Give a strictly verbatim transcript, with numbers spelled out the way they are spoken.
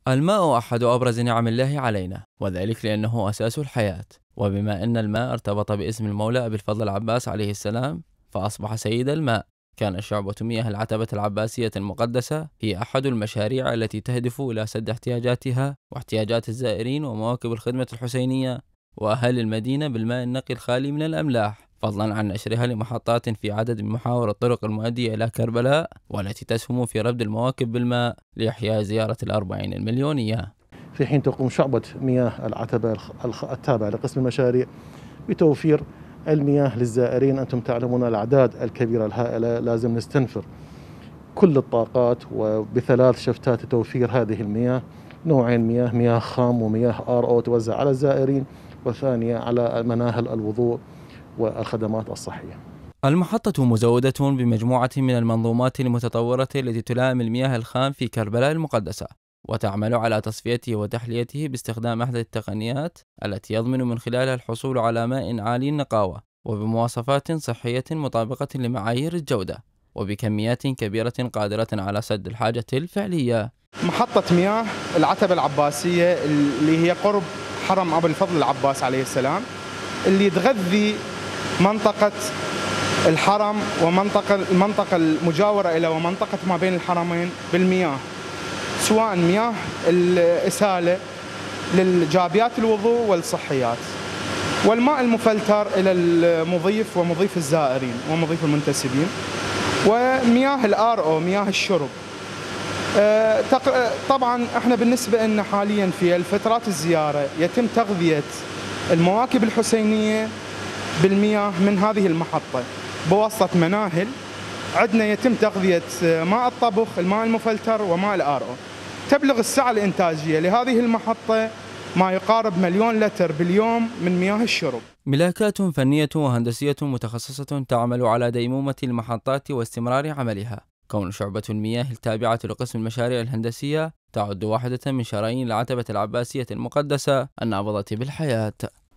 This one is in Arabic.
الماء أحد أبرز نعم الله علينا، وذلك لأنه أساس الحياة. وبما أن الماء ارتبط باسم المولى أبي الفضل العباس عليه السلام فأصبح سيد الماء. كان شعبة مياه العتبة العباسية المقدسة هي أحد المشاريع التي تهدف إلى سد احتياجاتها واحتياجات الزائرين ومواكب الخدمة الحسينية وأهل المدينة بالماء النقي الخالي من الأملاح، فضلا عن نشرها لمحطات في عدد من محاور الطرق المؤدية إلى كربلاء، والتي تسهم في ربط المواكب بالماء لإحياء زيارة الأربعين المليونية. في حين تقوم شعبة مياه العتبة التابعة لقسم المشاريع بتوفير المياه للزائرين. أنتم تعلمون الأعداد الكبيرة الهائلة، لازم نستنفر كل الطاقات وبثلاث شفتات توفير هذه المياه، نوعين مياه، مياه خام ومياه آر أو توزع على الزائرين، وثانية على مناهل الوضوء والخدمات الصحية. المحطة مزودة بمجموعة من المنظومات المتطورة التي تلائم المياه الخام في كربلاء المقدسة، وتعمل على تصفيته وتحليته باستخدام أحدث التقنيات التي يضمن من خلالها الحصول على ماء عالي النقاوة وبمواصفات صحية مطابقة لمعايير الجودة وبكميات كبيرة قادرة على سد الحاجة الفعلية. محطة مياه العتبة العباسية اللي هي قرب حرم أبي الفضل العباس عليه السلام، اللي تغذي منطقة الحرم ومنطقة المنطقة المجاورة إلى ومنطقة ما بين الحرمين بالمياه، سواء مياه الإسالة للجابيات الوضوء والصحيات، والماء المفلتر إلى المضيف ومضيف الزائرين ومضيف المنتسبين، ومياه الآر أو مياه الشرب. طبعا احنا بالنسبة لنا حاليا في الفترات الزيارة يتم تغذية المواكب الحسينية بالمياه من هذه المحطة بواسطة مناهل. عندنا يتم تغذية ماء الطبخ، الماء المفلتر، وماء الآر أو. تبلغ السعة الإنتاجية لهذه المحطة ما يقارب مليون لتر باليوم من مياه الشرب. ملاكات فنية وهندسية متخصصة تعمل على ديمومة المحطات واستمرار عملها. كون شعبة المياه التابعة لقسم المشاريع الهندسية تعد واحدة من شرايين العتبة العباسية المقدسة النابضة بالحياة.